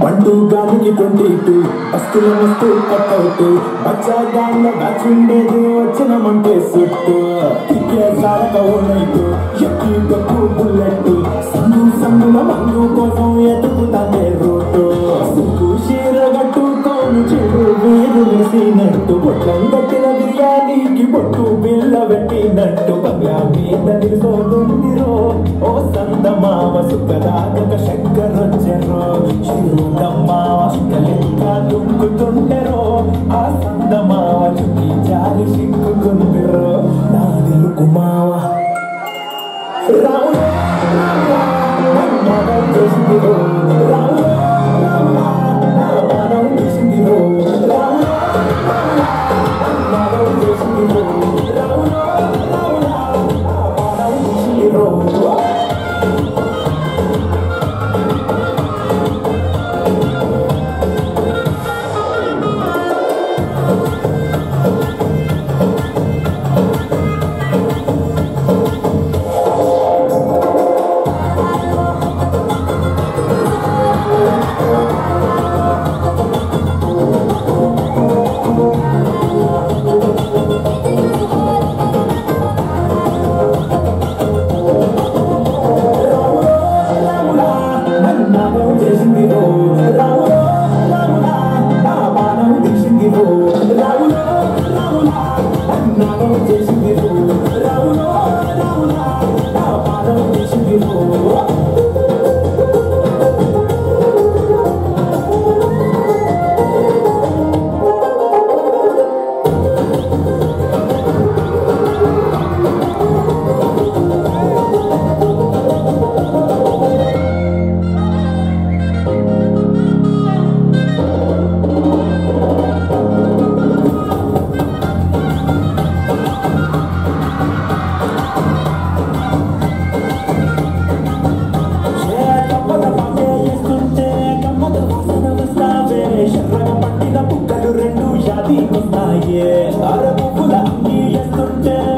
పండు గాలికి 22 అస్తుల మస్తు కట్అవుట్ బచ్చాగాళ్ళ బ్యాచ్ ఉండేది వచ్చినమంటే సుట్టు కిక్కే సారక ఓనైటు ఎక్కి గొప్పు బుల్లెట్ సందుల మందు కోసం ఎతుకుతానే రూటు సుక్కు షీర కట్టుకోను చెడు వీరు వేసినట్టు బొట్టం కట్టిన బిర్యానీకి బొట్టు బిల్ల పెట్టినట్టు బంగ్లా మీద నిలుసోనుందిరో ఓ సందమావ సుఖదాగక శంకరొచ్చెరో శిరుదమ్మావ సుఖలెక్క దుంకుతుంటెరో ఆ సందమావ చుట్టి జారి సిక్కుకుందిరో నా తెలుగు మావ రావులో మానం చేసిందిరో రావులో మానం చేసిందిరో రావులో మానం చేసిందిరో రావులో మానం చేసిందిరో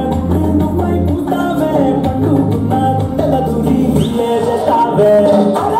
Well